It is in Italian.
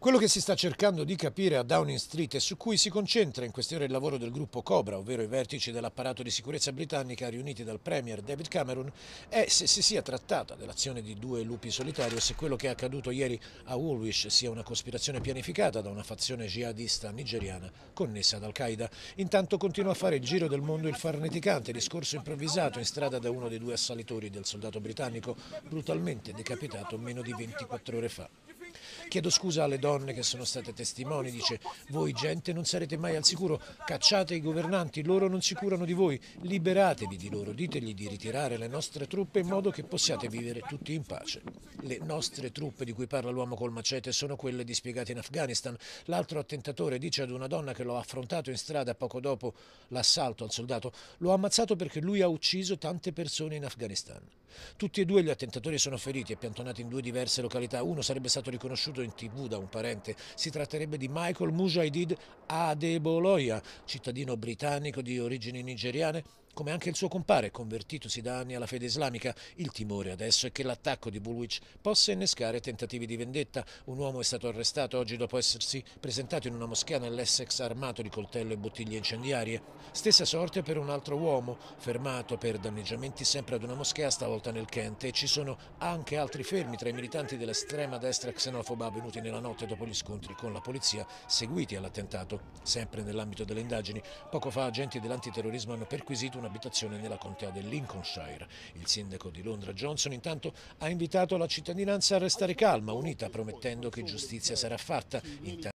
Quello che si sta cercando di capire a Downing Street e su cui si concentra in queste ore il lavoro del gruppo Cobra, ovvero i vertici dell'apparato di sicurezza britannica riuniti dal Premier David Cameron, è se si sia trattata dell'azione di due lupi solitari o se quello che è accaduto ieri a Woolwich sia una cospirazione pianificata da una fazione jihadista nigeriana connessa ad Al-Qaeda. Intanto continua a fare il giro del mondo il farneticante discorso improvvisato in strada da uno dei due assalitori del soldato britannico brutalmente decapitato meno di 24 ore fa. Chiedo scusa alle donne che sono state testimoni, dice, voi gente non sarete mai al sicuro, cacciate i governanti, loro non si curano di voi, liberatevi di loro, ditegli di ritirare le nostre truppe in modo che possiate vivere tutti in pace. Le nostre truppe di cui parla l'uomo col macete sono quelle dispiegate in Afghanistan. L'altro attentatore dice ad una donna che lo ha affrontato in strada poco dopo l'assalto al soldato, l'ho ammazzato perché lui ha ucciso tante persone in Afghanistan. Tutti e due gli attentatori sono feriti e piantonati in due diverse località. Uno sarebbe stato riconosciuto in TV da un parente. Si tratterebbe di Michael Mujahid Adeboloya, cittadino britannico di origini nigeriane, come anche il suo compare, convertitosi da anni alla fede islamica. Il timore adesso è che l'attacco di Woolwich possa innescare tentativi di vendetta. Un uomo è stato arrestato oggi dopo essersi presentato in una moschea nell'Essex armato di coltello e bottiglie incendiarie. Stessa sorte per un altro uomo, fermato per danneggiamenti sempre ad una moschea, stavolta nel Kent, e ci sono anche altri fermi tra i militanti dell'estrema destra xenofoba avvenuti nella notte dopo gli scontri con la polizia seguiti all'attentato. Sempre nell'ambito delle indagini, poco fa agenti dell'antiterrorismo hanno perquisito un'abitazione nella contea del Lincolnshire. Il sindaco di Londra Johnson intanto ha invitato la cittadinanza a restare calma, unita, promettendo che giustizia sarà fatta.